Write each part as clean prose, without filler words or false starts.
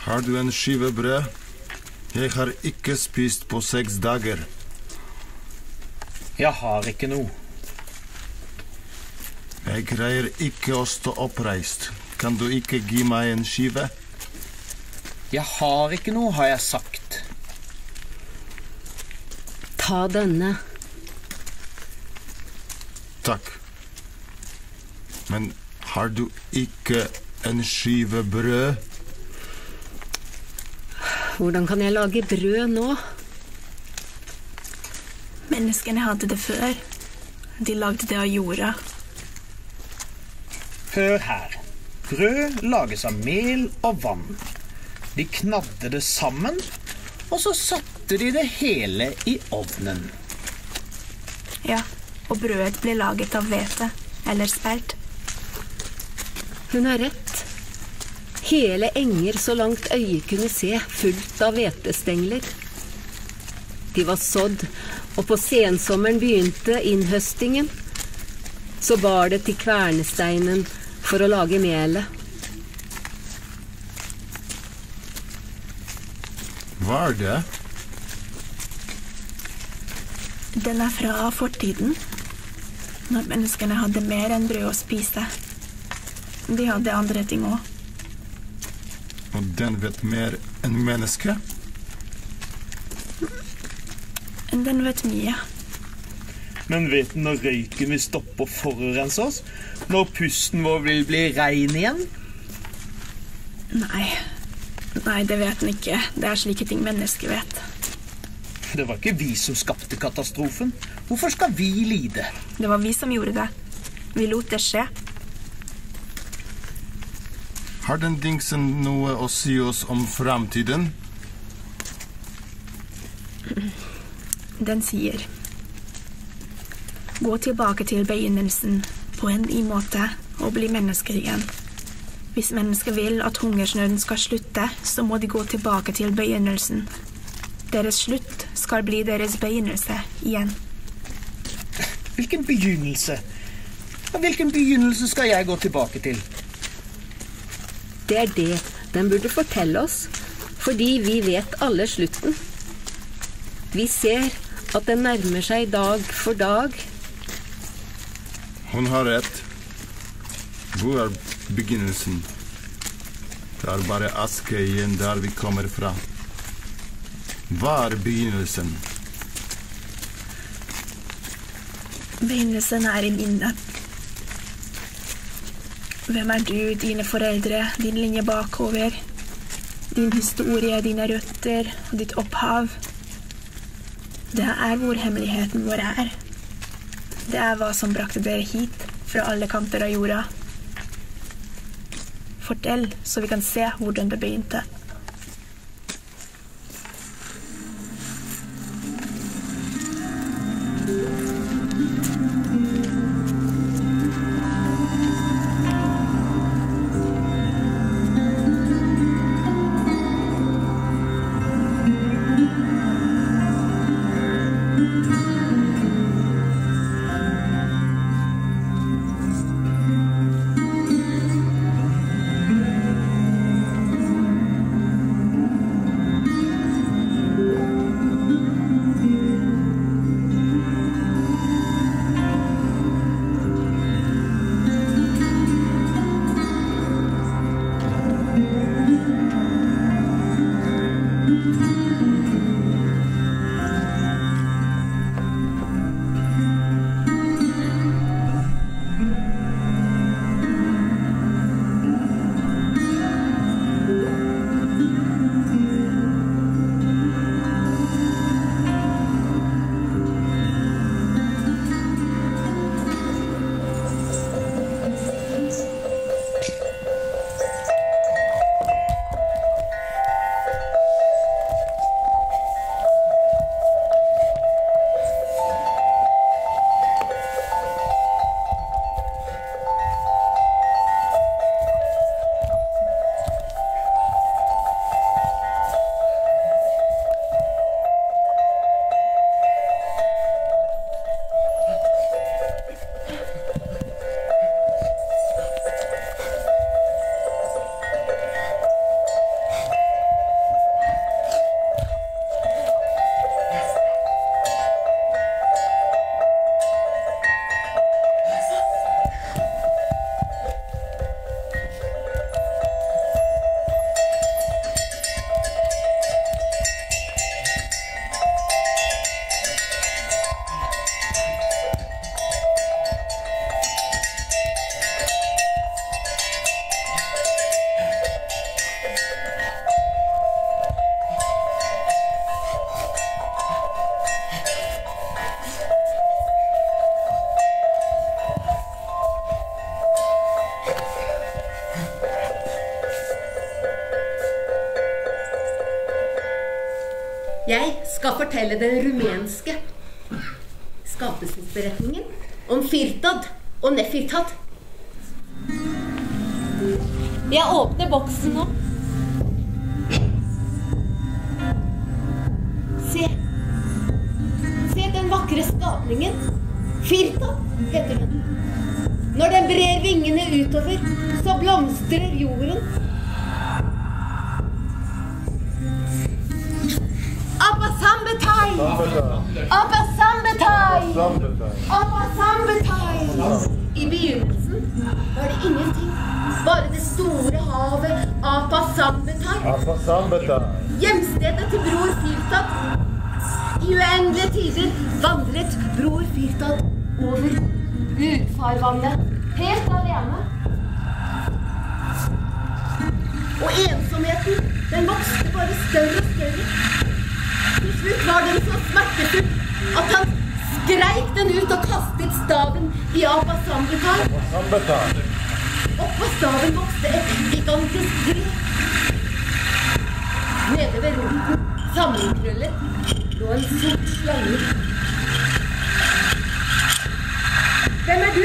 Har du en skive brød? Jeg har ikke spist på 6 dager. Jeg har ikke noe. Jeg greier ikke å stå oppreist. Kan du ikke gi meg en skive? Jeg har ikke noe, har jeg sagt. Ta denne. Takk. Men har du ikke en skive brød? Hvordan kan jeg lage brød nå? Menneskene hadde det før. De lagde det av jorda. Hør her. Brød lages av mel og vann. De knadde det sammen, og så satte de det hele i ovnen. Ja, og brødet ble laget av hvete, eller spelt. Hun har rett. Hele enger så langt øyet kunne se, fullt av hvetestengler. De var sådd, og på sensommeren begynte innhøstingen. Så bar det til kvernesteinen for å lage melet. Hva er det? Den er fra fortiden, når menneskene hadde mer enn brød å spise. De hadde andre ting også. Og den vet mer enn menneske? Den vet mye. Men vet den når røyken vil stoppe og forurense oss? Når pusten vår vil bli rein igjen? Nei, det vet den ikke. Det er slike ting mennesker vet. Det var ikke vi som skapte katastrofen. Hvorfor skal vi lide? Det var vi som gjorde det. Vi lot det skje. Har den dingsen noe å si oss om fremtiden? Den sier: gå tilbake til begynnelsen på en ny måte og bli mennesker igjen. Hvis mennesker vil at hungersnøden skal slutte, så må de gå tilbake til begynnelsen. Deres slutt skal bli deres begynnelse igjen. Hvilken begynnelse? Hvilken begynnelse skal jeg gå tilbake til? Det er det den burde fortelle oss, fordi vi vet alle slutten. Vi ser at den nærmer seg dag for dag. Hun har rett. Hvor er begynnelsen? Det er bare aske igjen der vi kommer fra. Hva er begynnelsen? Begynnelsen er i minnet. Hvem er du, dine foreldre, din linje bakover, din historie, dine røtter og ditt opphav? Det er hvor hemmeligheten vår er. Det er hva som brakte dere hit fra alle kanter av jorda. Fortell, så vi kan se hvordan det begynte. Jeg skal fortelle den rumenske skapelsesberetningen om Firtad og Nefirtad. Jeg åpner boksen nå. Se den vakre skapningen. Firtad heter den. Når den brer vingene utover, så blomstrer jorden. Abasambetai! Abasambetai! Abasambetai! I begynnelsen var det ingenting. Bare det store havet Abasambetai. Hjemstedet til bror Firtad. I uendelige tider vandret bror Firtad over urfarvannet, helt alene. Og ensomheten, den vokste bare større og større. Til slutt var den så smertefull at han skreik den ut og kastet staven i Abasambetai. Oppå staven vokste et gigantisk tre. Nede ved roten, sammenkrøllet, lå en sort slange. Hvem er du?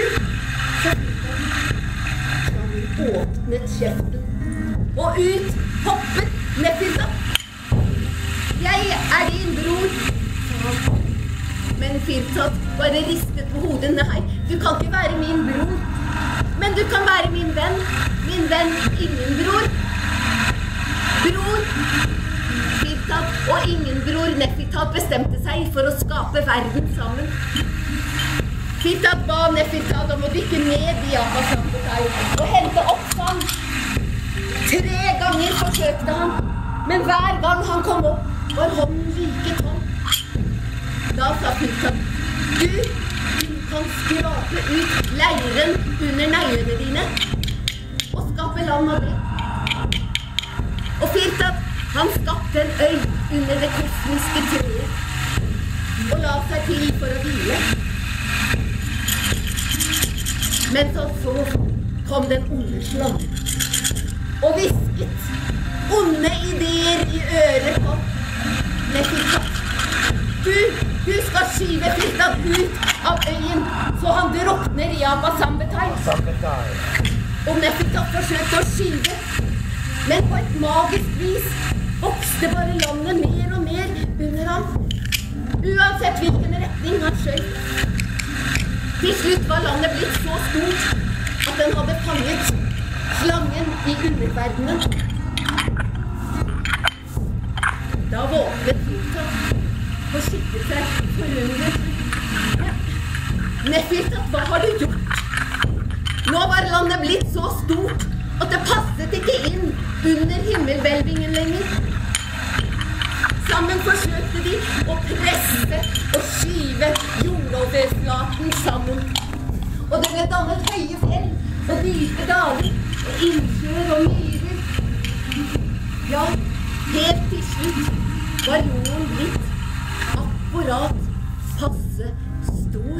Slangen åpnet kjeften, og ut hoppet Nefirtad. Jeg er din bror, sa han. Men Firtad bare ristet på hodet. Nei, du kan ikke være min bror. Men du kan være min venn. Min venn, ingen bror. Bror Firtad og ingen bror Nefirtad bestemte seg for å skape verden sammen. Firtad ba Nefirtad om å dykke ned i Abasambetai og hente opp sand. 3 ganger forsøkte han, men hver gang han kom opp, var hånden like tom. Da sa Firtad, du kan skrape ut leiren under neglene dine og skape land av det. Og Firtad, han skapte en øy under det kosmiske treet og la seg til for å hvile. Men så kom den onde slangen og hvisket onde ideer i øret på Nefirtad. Du skal skyve Firtad ut av øyen, så han drukner i Abasambetai. Og Nefirtad forsøkte å skyve, men på et magisk vis vokste bare landet mer og mer under ham, uansett hvilken retning han skjøt. Til slutt var landet blitt så stort at den hadde fanget slangen i underverdenen. Da våknet Firtad og kikket seg forundret. Nefirtad, hva har du gjort? Nå var landet blitt så stort at det passet ikke inn under himmelhvelvingen lenger. Sammen forsøkte de å presse og skyve jordoverflaten sammen. Og det ble dannet høye fjell og dype daler og innsjøer og myrer. Ja, helt til slutt var jorden blitt akkurat passe stor.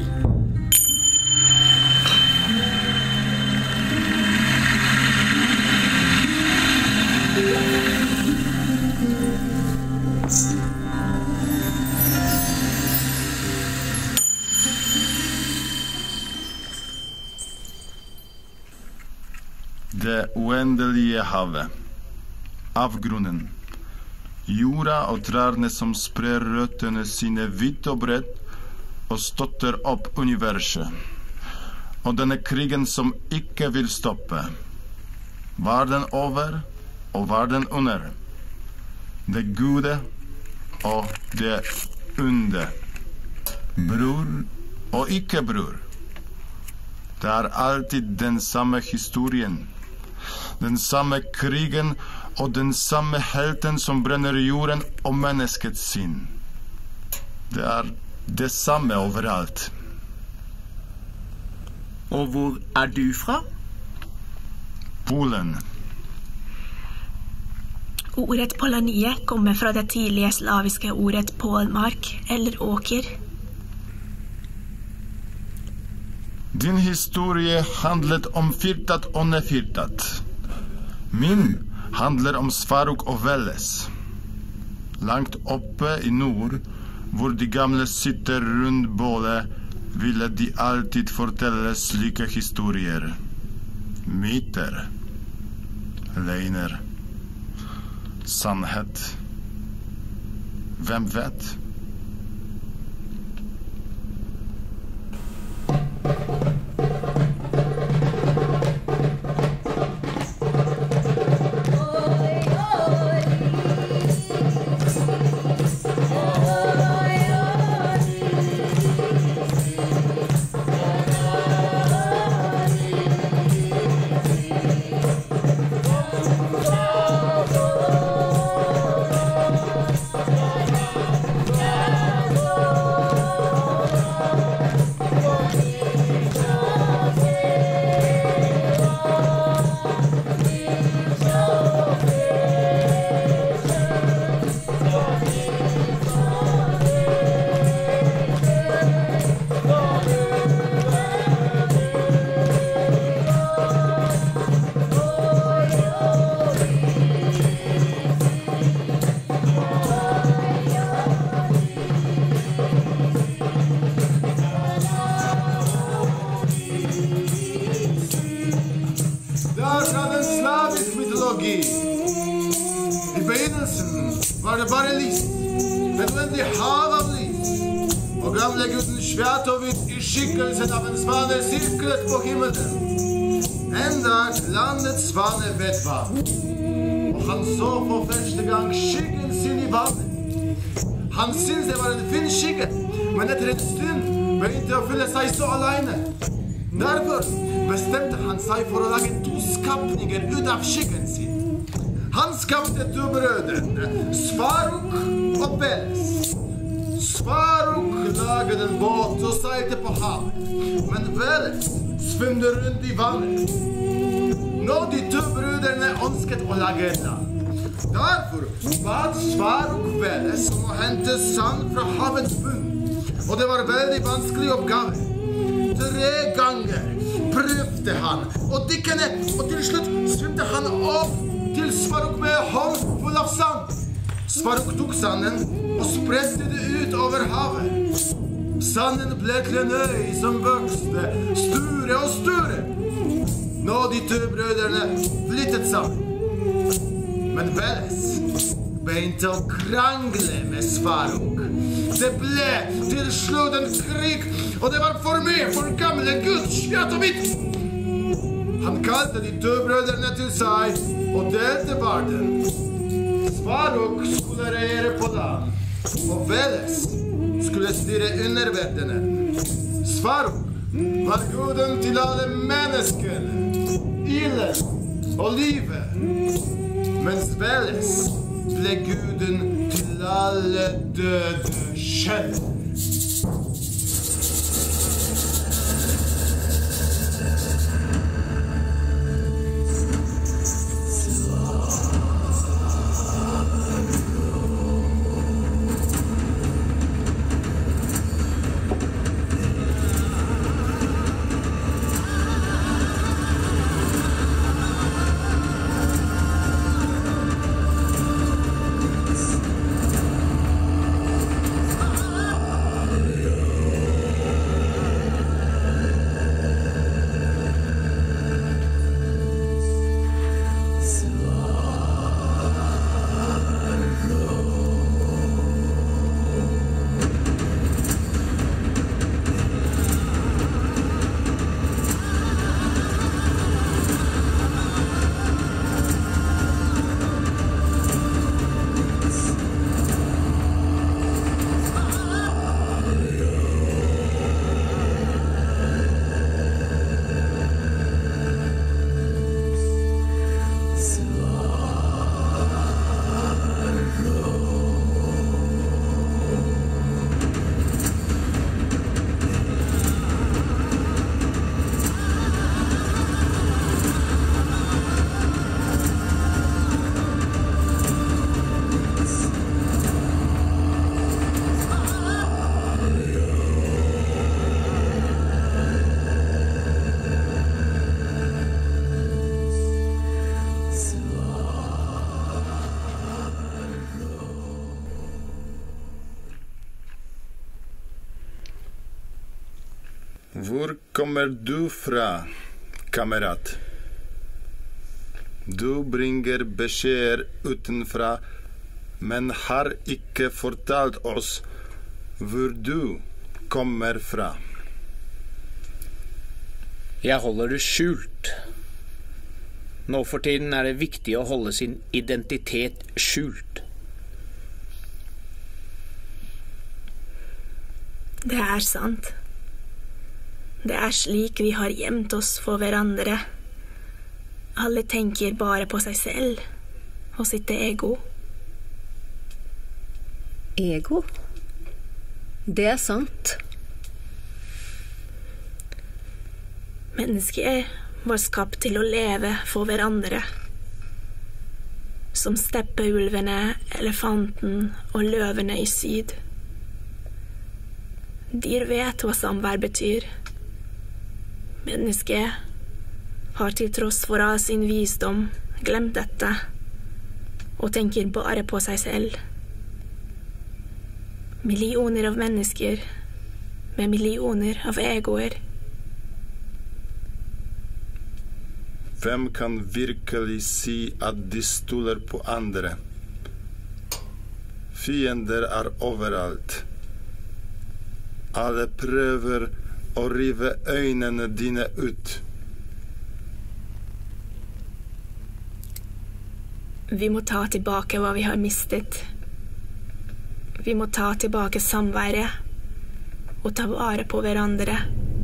Det uendelige havet, avgrunnen, jorda og trærne som sprer røttene sine vidt og bredt og støtter opp universet, og denne krigen som ikke vil stoppe. Var den over, og var den under? Det gode og det onde. Bror og ikke bror. Det er alltid den samme historien. Den samme krigen og den samme helten som brenner jorden og menneskets sinn. Det er det samme overalt. Og hvor er du fra? Polen. Ordet Polanie kommer fra det tidlige slaviske ordet polmark eller åker. Din historie handlet om Firtad og Nefirtad. Min handler om Svarog og Veles. Langt oppe i nord, hvor de gamle sitter rundt bålet, ville de alltid fortelle slike historier. Myter, løgner, sannhet. Hvem vet? I begynnelsen var det bare lys, men uendelig hav av lys. Og gamle gutten Svjatovit I skikkelsen av en svane sirklet på himmelen. Enda landets svane ved vann. Og han så for første gang skyggen sin I vannet. Han syntes det var en fin skygge, men etter en stund begynte å føle seg så alene. Derfor bestemte han seg for å lage 2 skapninger ut av skyggen sin. Han skapte 2 brødrene, Svaruk og Veles. Svaruk laget en båt og seilte på havet, men Veles svømte rundt I vannet. Nå de 2 brødrene ønsket å lage et land. Derfor bad Svaruk Veles om å hente sand fra havets bunn, og det var veldig vanskelig oppgave. 3 ganger prøvde han å dykke ned, og til slutt svømte han opp til Svaruk med hånd full av sand. Svaruk tok sanden og spredte det ut over havet. Sanden ble til en øy som vokste større og større. Nå de 2 brødrene flyttet sammen. Men Veles begynte å krangle med Svaruk. Det ble til slutt en krig, og det var for mye for gamle Gud Svjatovit. Han kalte de 2 brødrene til seg og delte verden. Svaruk skulle regjere på land, og Veles skulle styre underverdenen. Svaruk var guden til alle menneskene, ilden og livet, mens Veles ble guden til alle døde sjeler. Hvor kommer du fra, kamerat? Du bringer beskjeder utenfra, men har ikke fortalt oss hvor du kommer fra. Jeg holder det skjult. Nå for tiden er det viktig å holde sin identitet skjult. Det er sant. Det er slik vi har gjemt oss for hverandre. Alle tenker bare på seg selv og sitt ego. Ego? Det er sant. Mennesket var skapt til å leve for hverandre. Som steppeulvene, elefanten og løvene i syd. Dyr vet hva samvær betyr. Mennesket har til tross for all sin visdom glemt dette, og tenker bare på seg selv. Millioner av mennesker med millioner av egoer. Hvem kan virkelig si at de stoler på andre? Fiender er overalt. Alle prøver å rive øynene dine ut. Vi må ta tilbake hva vi har mistet. Vi må ta tilbake samværet og ta vare på hverandre.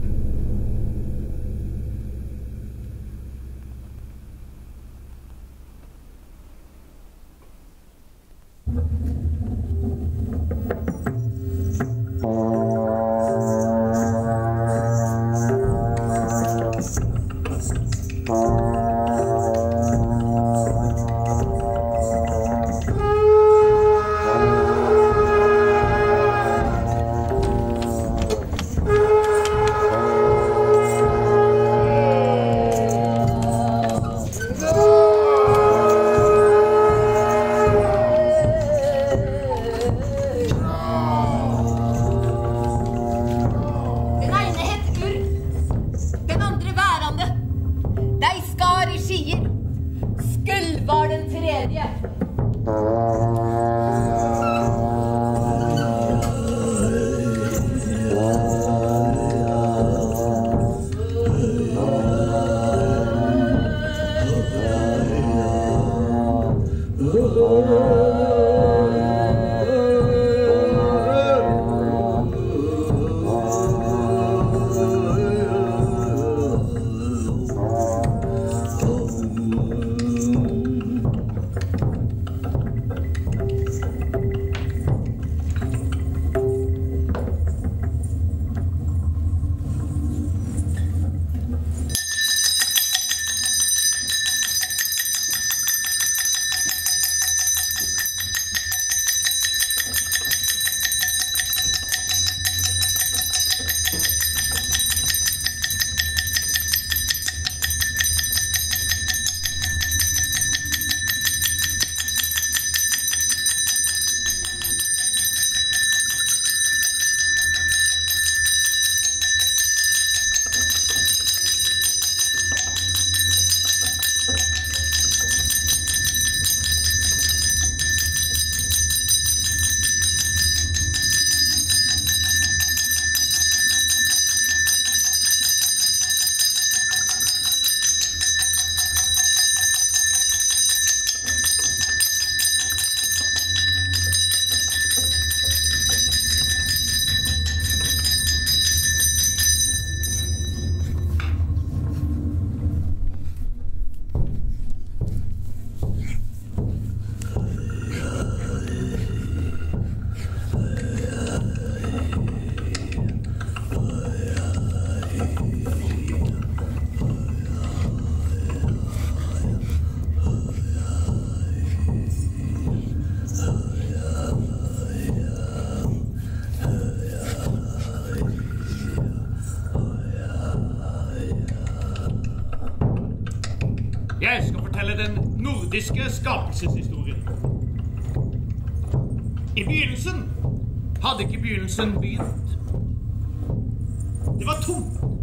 Jeg skal fortelle den nordiske skapelseshistorien. I begynnelsen hadde ikke begynnelsen begynt. Det var tomt.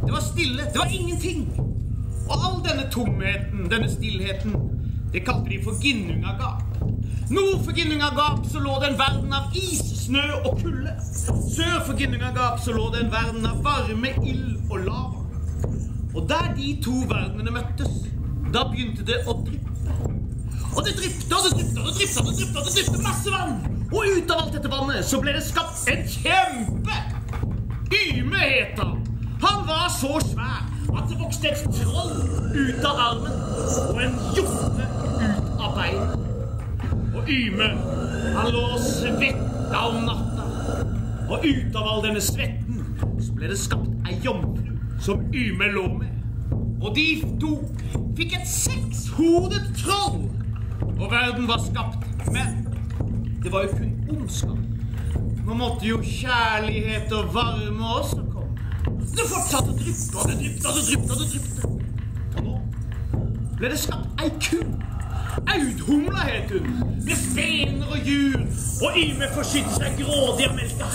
Det var stille, det var ingenting. Og all denne tomheten, denne stillheten, det kalte de for Ginnungagap. Nord for Ginnungagap så lå det en verden av is, snø og kulde. Sør for Ginnungagap så lå det en verden av varme, ild og lava. Og der de to verdenene møttes, da begynte det å dryppe. Og det dryppte, og det dryppte, og det dryppte, og det dryppte, og det dryppte masse vann. Og ut av alt dette vannet så ble det skapt en kjempe. Yme het han. Han var så svær at det vokste et troll ut av armen og en hjorte ut av beinen. Og Yme, han lå og svetta om natta. Og ut av all denne svetten så ble det skapt ei jomfru som Yme lå med. Og de to fikk et 6-hodet troll. Og verden var skapt, men det var jo kun ondskap. Nå måtte jo kjærlighet og varme også komme. Det fortsatte å dryppe, og det dryppte, og det dryppte, og det dryppte. Og nå ble det skapt ei ku. Audhumla het hun, med spener og hjul, og Yme forsynte seg grådig av melka.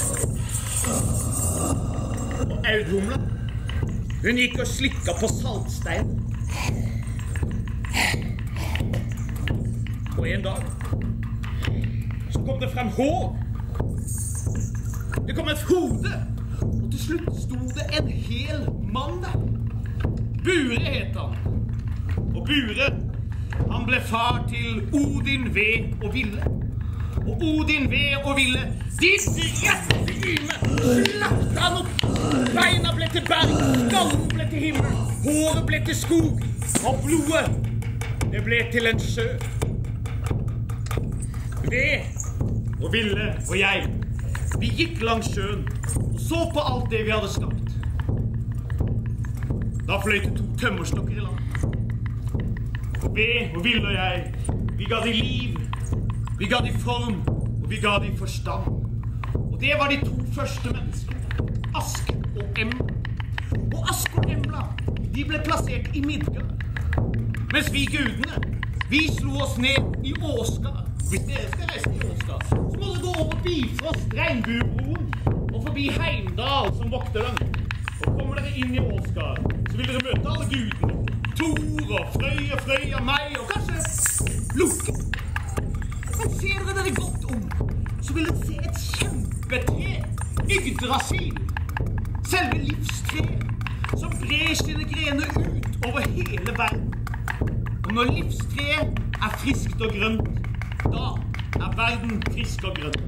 Og Audhumla, hun gikk og slikka på saltstein. Og en dag så kom det frem hår. Det kom et hode, og til slutt sto det en hel mann der. Bure het han. Og Bure, han ble far til Odin, Ved og Ville. Og Odin, Ved og Ville, de drepte Yme, slakte han opp. Beina ble til berg, skallen ble til himmel, håret ble til skog, og blodet, det ble til en sjø. Ved og Ville og jeg, vi gikk langs sjøen og så på alt det vi hadde skapt. Da fløy det 2 tømmerstokker i land. Og Ved og Ville og jeg, vi ga de liv, vi ga de form, og vi ga de forstand. Og det var de 2 første menneskene, Ask og Embla. Og Ask og Embla, de ble plassert i Midgard. Mens vi gudene, vi slo oss ned i Åsgard. Hvis dere skal reise til Åsgard, så må dere gå over Bifrost, Regnbuebroen, og forbi Heimdal som vokter den. Og kommer dere inn i Åsgard, så vil dere møte alle gudene. Thor og Frøya, meg og kanskje Loke. Men ser dere godt om, så vil dere se et kjempetre, Yggdrasil. Selve livstreet, som brer sine grener ut over hele verden. Og når livstreet er friskt og grønt, da er verden frisk og grønn.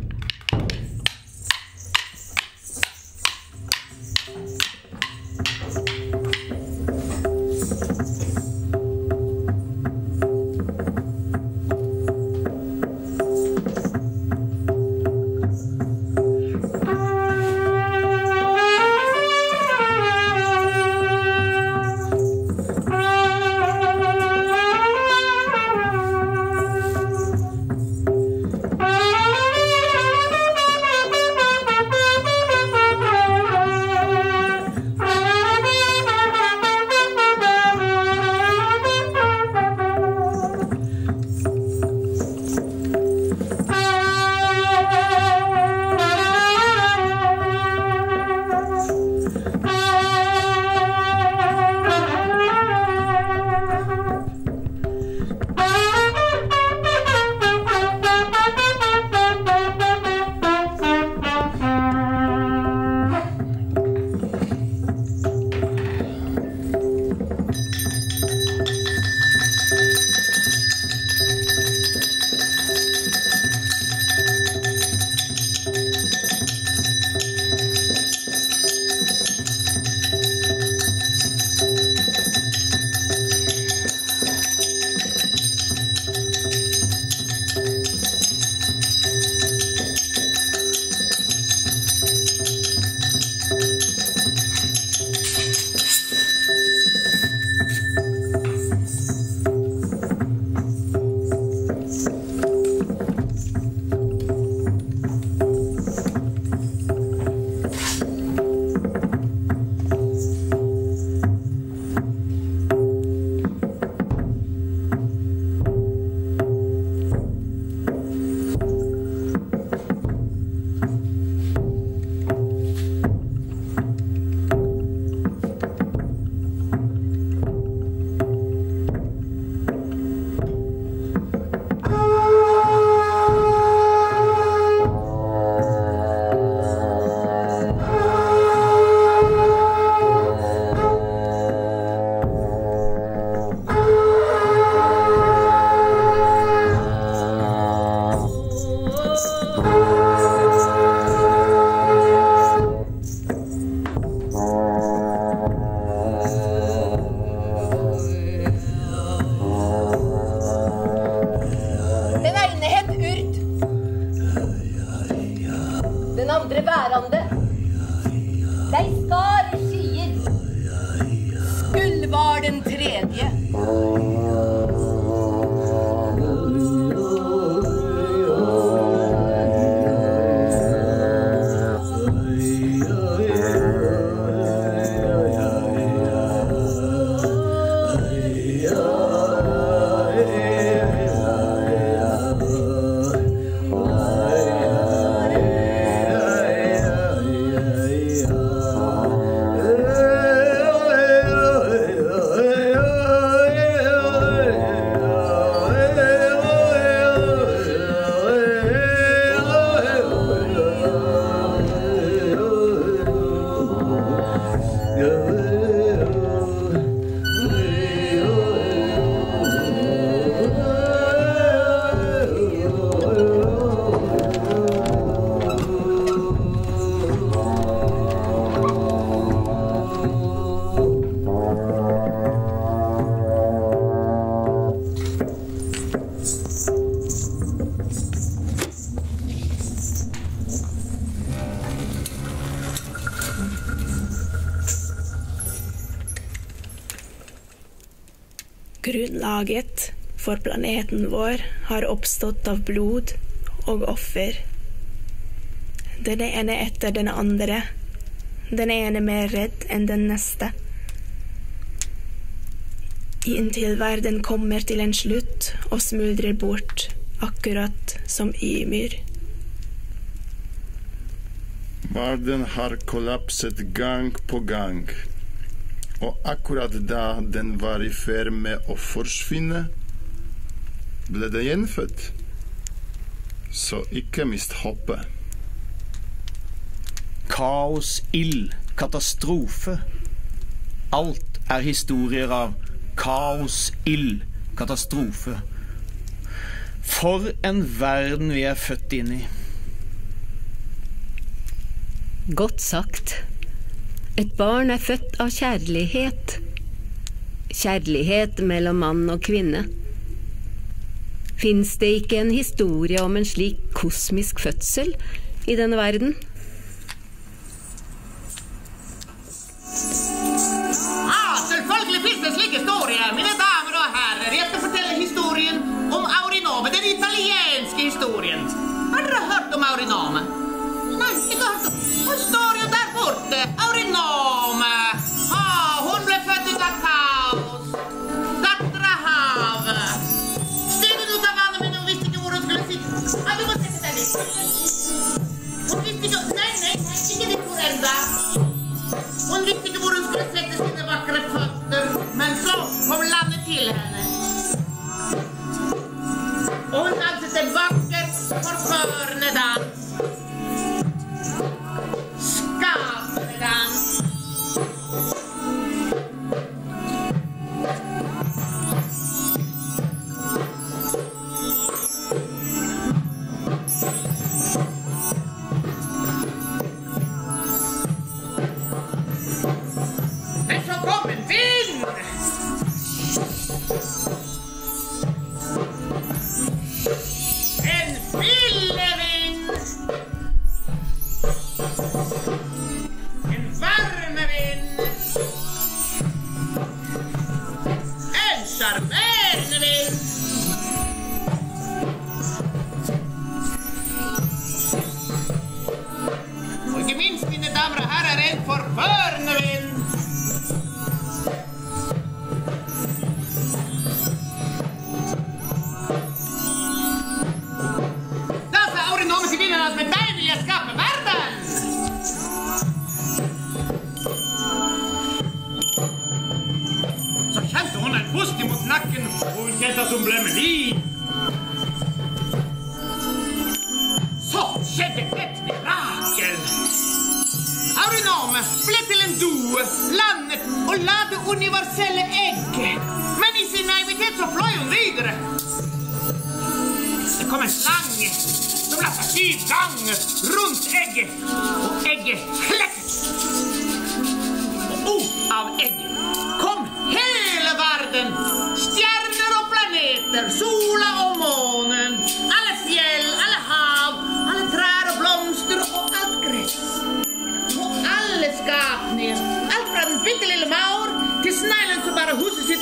ble værende. Dei skar skyer. Gull var den tredje. Grunnlaget for planeten vår har oppstått av blod og offer. Den ene etter den andre. Den ene mer redd enn den neste. Inntil verden kommer til en slutt og smuldrer bort, akkurat som Ymir. Verden har kollapset gang på gang. Og akkurat da den var I ferd med å forsvinne, ble det gjenfødt. Så ikke mist håpet. Kaos, ild, katastrofe. Alt historier av kaos, ild, katastrofe. For en verden vi født inn I. Godt sagt. Et barn født av kjærlighet. Kjærlighet mellom mann og kvinne. Finns det ikke en historie om en slik kosmisk fødsel I denne verden? Selvfølgelig finnes det slik historie, mine damer og herrer. Jeg skal fortelle historien om Aurinome, den italienske historien. Har dere hørt om Aurinome? Nei, ikke hørt om. Hun står jo der borte, Aurinome. Hun ble født ut av kaos. Datter av havet. Steg ut av vannet, men hun visste ikke hvor hun skulle sitte. Du må sette deg litt. Hun visste ikke, nei, ikke ditt hvor enda. Hun visste ikke hvor hun skulle sette sine vakre føtter, men så kom landet til henne. Og hun danset en vakker, forførende dans.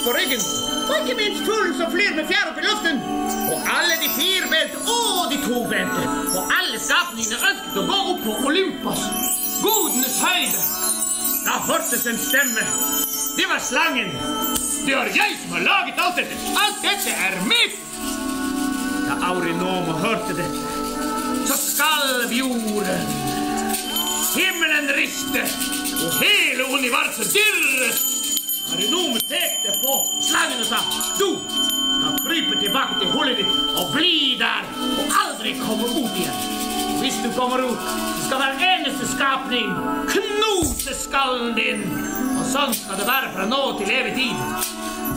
på ryggen, og ikke minst fuglen som flyr med fjær opp i luften. Og alle de firbente og de tobente, og alle skapningene ønsket å gå opp på Olympos, godenes høyde. Da hørtes en stemme. Det var slangen. Det er jeg som har laget alt dette. Alt dette er mitt. Da Aurinoma hørte dette, så skalv jorden. Himmelen ristet, og hele universet dirret. Aurinoma pekte på slangen og sa, du kan krype tilbake til hullet ditt og bli der, og aldri komme ut igjen. Hvis du kommer ut, så skal hver eneste skapning knuse skallen din. Og sånn skal det være fra nå til evig tid.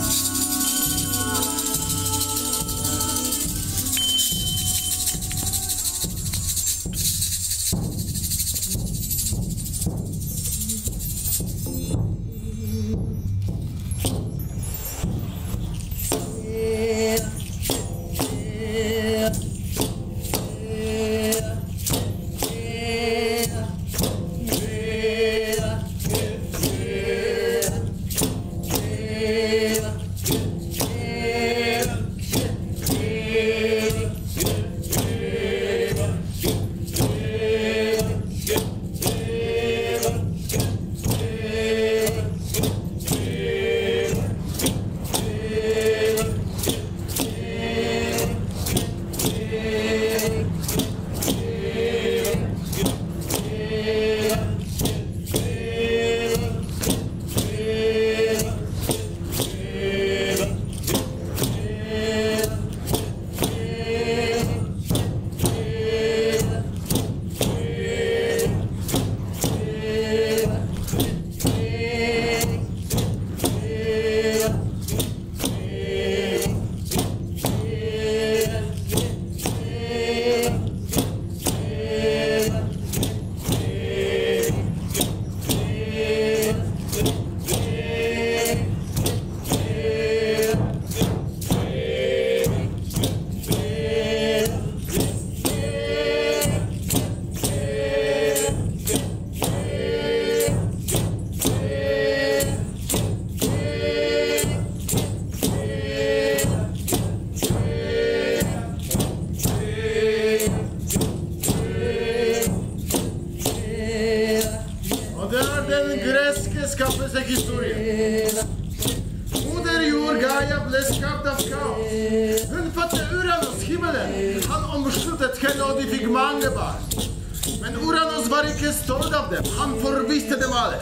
Moder jord Gaia ble skapt av kaos. Hun fødte Uranos himmelen. Han omsluttet henne, og de fikk mange barn. Men Uranos var ikke stolt av dem. Han forviste dem alle.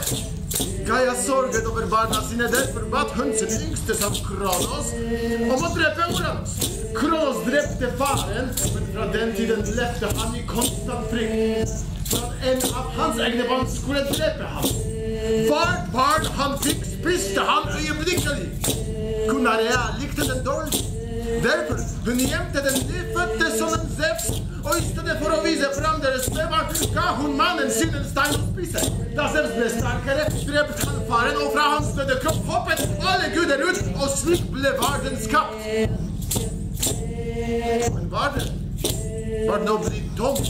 Gaia sorget over barna sine. Derfor bad hun sin yngste som Kronos om å drepe Uranos. Kronos drepte faren, men fra den tiden levde han i konstant frykt. For at en av hans egne barn skulle drepe ham. Hvert barn han fikk, spiste han øyeblikkelig. Kunarea likte den dårlig. Derfor hun gjemte den nyfødte sønnen Zeus, og i stedet for å vise fram deres spedbarn, ga hun mannen sin en stein å spise. Da Zeus ble sterkere, drepte han faren, og fra hans døde kropp hoppet alle guder ut, og slik ble verden skapt. Men verden var nå blitt tom.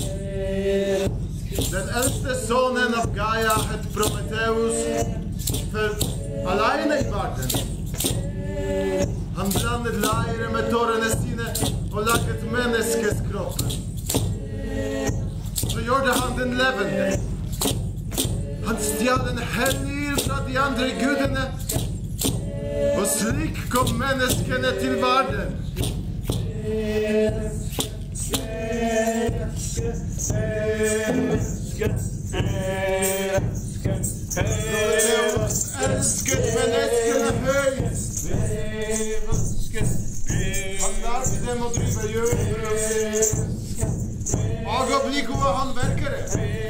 Den eldste sønnen av Gaia het Prometheus, født alene i verden. Han blandet leire med tårene sine og laget menneskes kropp. Så gjorde han den levende. Han stjal en hellig fra de andre gudene, og slik kom menneskene til verden. Elsket menneskene høyt. Han lærte dem å drive jordbruk. Og obligoet han verkere.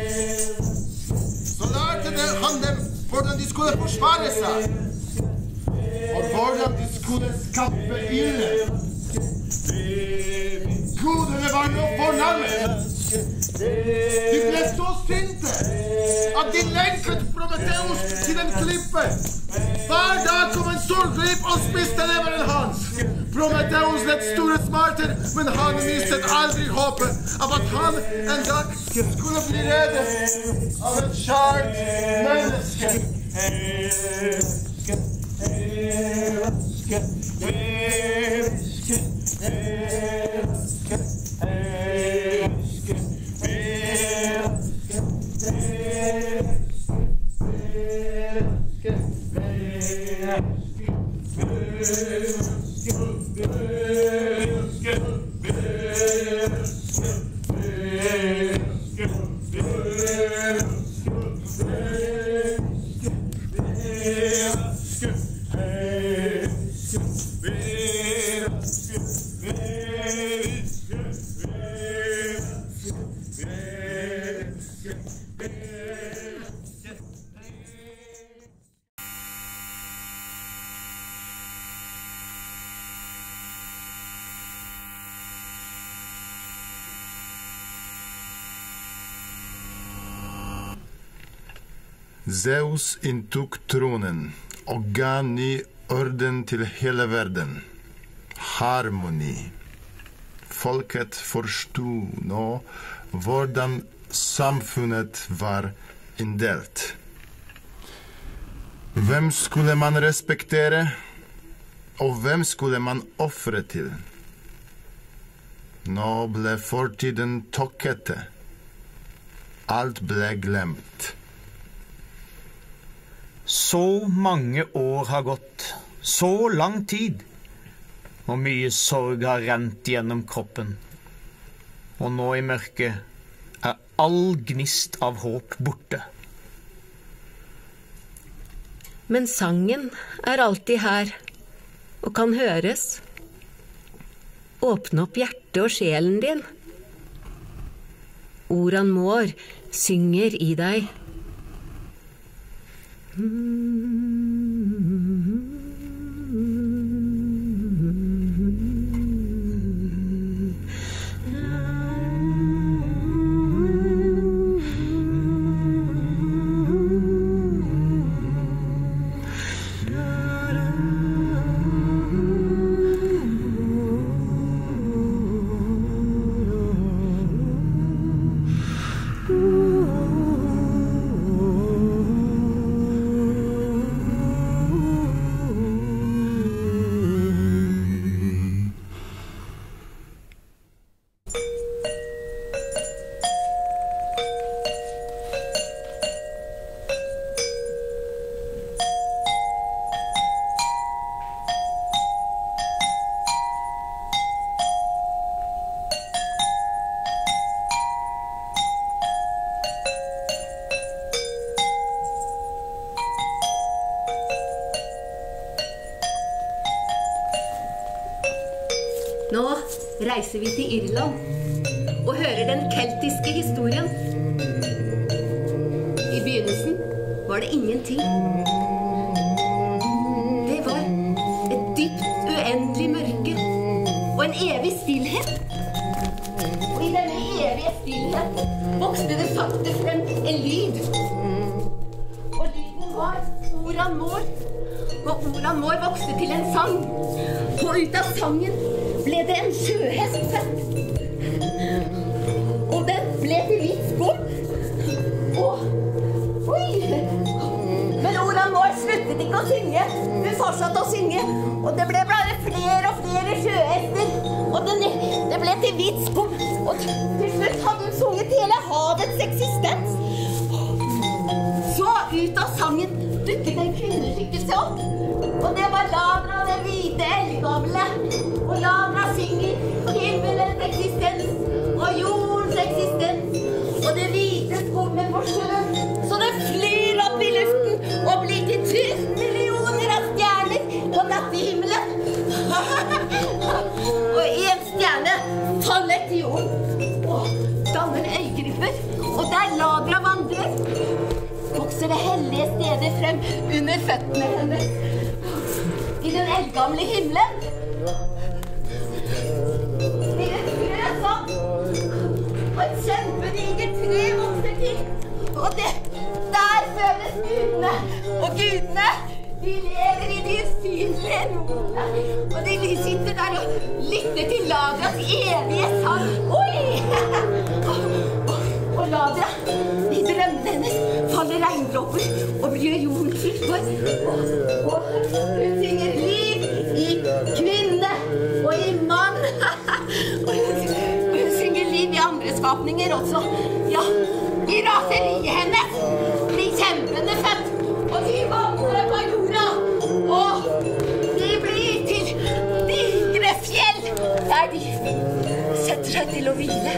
Så lærte han dem hvordan de skulle forsvare seg. Og hvordan de skulle skape ilden. Gudene var nå fornærmet. De ble så sinte at de lenket Prometheus til en klippe. Hver dag kom en stor klipp og spiste leveren hans. Prometheus led store smerter, men han mistet aldri håpet av at han en dag skulle bli reddet av et kjært menneske. Zeus inntok tronen og ga ny orden til hele verden. Harmoni. Folket forstod nå hvordan samfunnet var inndelt. Hvem skulle man respektere, og hvem skulle man ofre til? Nå ble fortiden tokkete. Alt ble glemt. Så mange år har gått, så lang tid, og mye sorg har rent gjennom kroppen. Og nå i mørket er all gnist av håp borte. Men sangen er alltid her, og kan høres. Åpne opp hjertet og sjelen din. Oran Mår synger i deg. Nå reiser vi til Irland og hører den keltiske historien. I begynnelsen var det ingenting. Det var et dypt, uendelig mørke og en evig stillhet. Og i denne evige stillhet vokste det sakte frem en lyd. Og lyden var Oran Mår. Og Oran Mår vokste til en sang. Og ut av sangen ble det en sjøhest født. Og den ble til hvitt skum. Men Oran Mår sluttet ikke å synge. Hun fortsatte å synge. Og det ble bare flere og flere sjøhester. Og det ble til hvitt skum. Og til slutt hadde hun sunget hele havets eksistens. Så ut av sangen dukket en kvinneskikkelse opp. Og det var Ladra, den hvite eldgamle. Og Ladra synger himmelens eksistens og jordens eksistens og det hvite skummet på sjøen. Så det flyr opp i luften og blir til 1000 millioner av stjerner på nattehimmelen. Og en stjerne faller til jorden og danner øygrupper. Og der Ladra vandrer, vokser det hellige stedet frem under føttene hennes. I den eldgamle himmelen blir det frøs opp, og et kjempediger tre vokser til. Og der fødes gudene, og gudene, de lever i de usynlige rommene. Og de sitter der og lytter til Ladras evige sang. Og Ladra, i drømmene hennes faller regndråper og gjør jorden fruktbar. Og hun synger liv i kvinne og i mann. Og hun synger liv i andre skapninger også. Ja, i raseriet hennes blir kjempene født, og de vandrer på jorda. Og de blir til digre fjell, der de setter seg til å hvile.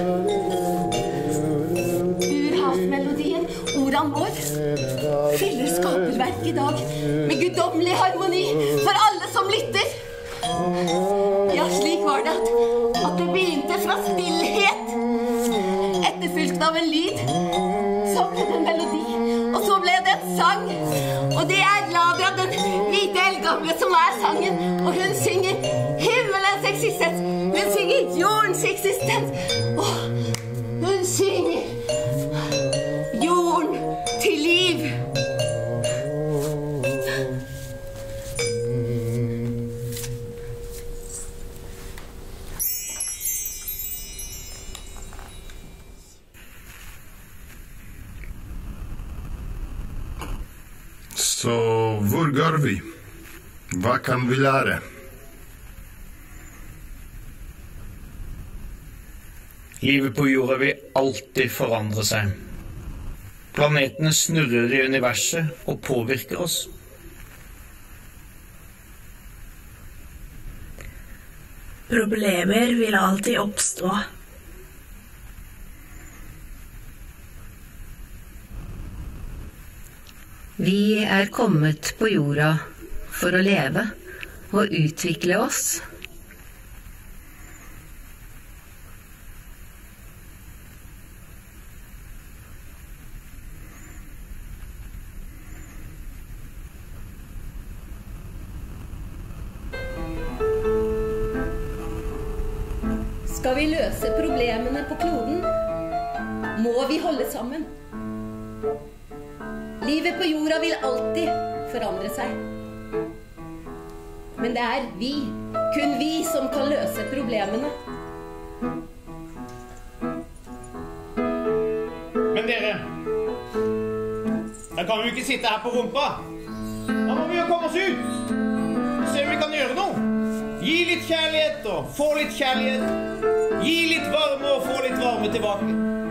Urhavsmelodien, Oran vår, fyller skaperverk i dag med guddommelig harmoni for alle som lytter. Ja, slik var det at det begynte fra stillhet, etterfulgt av en lyd, så ble det en melodi, og så ble det en sang. Og det er Ladra, den hvite eldgamle, som er sangen, og hun synger himmelens eksistens, hun synger jordens eksistens, og hun synger jorden til liv. Så hvor går vi? Hva kan vi lære? Livet på jorda vil alltid forandre seg. Planetene snurrer i universet og påvirker oss. Problemer vil alltid oppstå. Vi er kommet på jorda for å leve og utvikle oss. Skal vi løse problemene på kloden, må vi holde sammen. Livet på jorda vil alltid forandre seg. Men det er vi, kun vi, som kan løse problemene. Men dere, da kan vi ikke sitte her på rumpa. Da må vi jo komme oss ut. Se om vi kan gjøre noe. Gi litt kjærlighet og få litt kjærlighet. Gi litt varme og få litt varme tilbake.